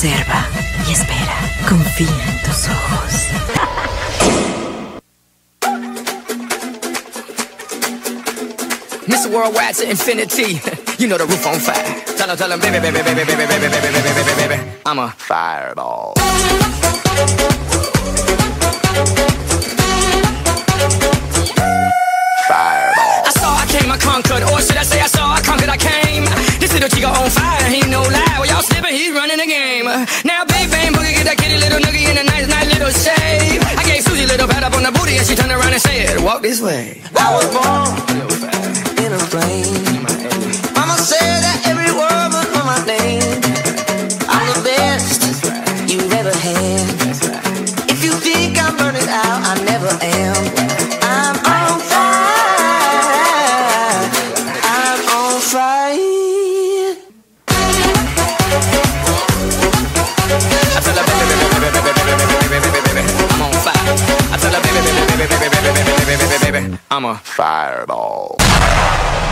Observa y espera. Confía en tus ojos. Mr. Worldwide to infinity. You know the roof on fire. Tell him, baby, baby, baby, baby, baby, baby, baby, baby, baby. I'm a fireball. Fireball. I came, I conquered, or should I say I conquered, I came. This little chico on fire, he ain't no lie. Well, y'all slipping, he's running the game. Now Big Bang Boogie get that kitty little noogie in a nice, nice little shave. I gave Susie a little pat up on the booty and she turned around and said, walk this way. I was born in a plane. Mama said that every word was on my name. I'm the best you've ever had. If you think I'm burning out, I never am. I'm on fire. I'm on fire. I tell her, baby, baby, baby, baby, baby, baby, baby, baby, I'm on fire. I tell her, baby, baby, baby, baby, baby, baby, baby, baby, baby, I'm a fireball.